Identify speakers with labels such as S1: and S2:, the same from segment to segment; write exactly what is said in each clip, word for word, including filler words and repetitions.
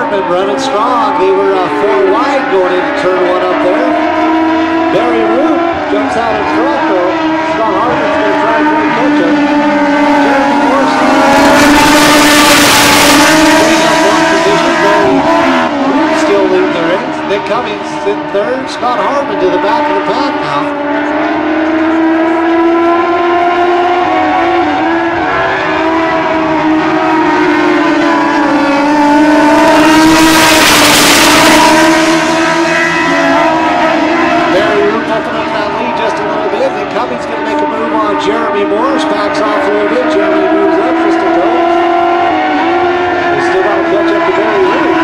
S1: Hartman running strong. They were uh, four wide going into turn one up there. Barry Root jumps out in front though. Scott Hartman's going to try and play catch up. Jeremy Morse up one position. Barry Root still leading the race. Nick Cummings in third. Scott Hartman to the back of the pack now. Cummings going to make a move on Jeremy Morris. Backs off a little bit. Jeremy moves up just a go. They still got to catch up to Barry Root.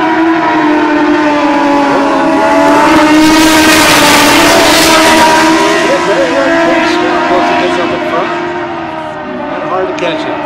S1: Barry Root pretty strong once he gets up in front. Kind of hard to catch him.